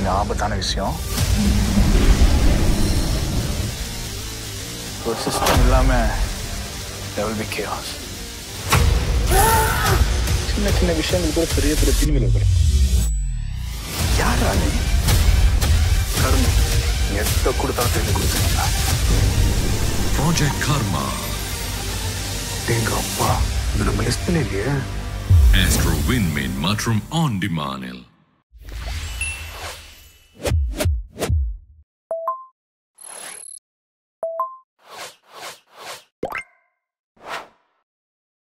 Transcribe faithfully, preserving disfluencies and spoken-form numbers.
கொஞ்சம் ஆபத்தான விஷயம். ஒரு சிஸ்டம் இல்லாம there will be chaos. சின்ன சின்ன விஷயங்கள் கூட பெரிய பெரிய தீமைகளை வரும். யாரா நீ? கர்மா எத்த கொடுத்தாலும் தெரிஞ்சு கொடுத்துருந்தா. ப்ராஜெக்ட் கர்மா. எங்க அப்பா இது நம்ம லிஸ்ட்ல இல்லையே. ஆஸ்ட்ரோ விண்மீன் மற்றும் ஆன் டிமாண்டில்